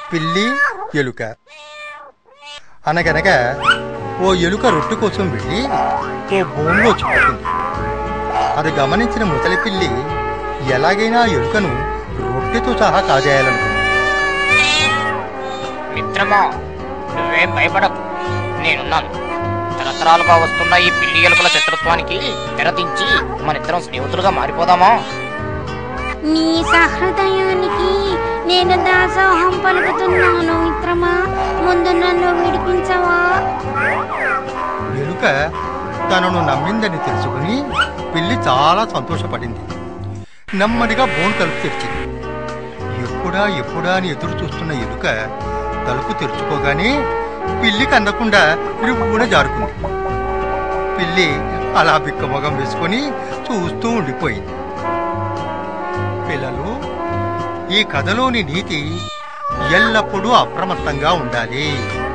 పిల్లి ఎలుక. అనగనగా ఓ ఎలుక రొట్టె కోసం వెళ్ళి ఓ బోన్లో చిక్కుతుంది. అది గమనించిన ముసలి పిల్లి ఎలాగైనా ఎలుకను రొట్టెతో సహా కాజేయాలనుకుంది. మిత్రమా, నువ్వేం భయపడకు, నేనున్నాను. తరతరాలుగా వస్తున్న ఈ పిల్లి ఎలుకల శత్రుత్వానికి తెరదించి మనిద్దరం స్నేహితులుగా మారిపోదామా? నీ సహృదయానికి నేను దాసోహం పలుకుతున్నాను మిత్రమా, ముందు నన్ను విడిపించవా? ఎలుక తనను నమ్మిందని తెలుసుకుని పిల్లి చాలా సంతోషపడింది. నెమ్మదిగా బోన్ తలుపు తెరిచింది. ఎప్పుడా అని ఎదురు చూస్తున్న ఎలుక తలుపు తెరుచుకోగానే పిల్లికి అందకుండా రివ్వున జారుకుంది. పిల్లి అలా బిక్కమొగం వేసుకొని చూస్తూ ఉండిపోయింది. పిల్లలు, ఈ కథలోని నీతి ఎల్లప్పుడూ అప్రమత్తంగా ఉండాలి.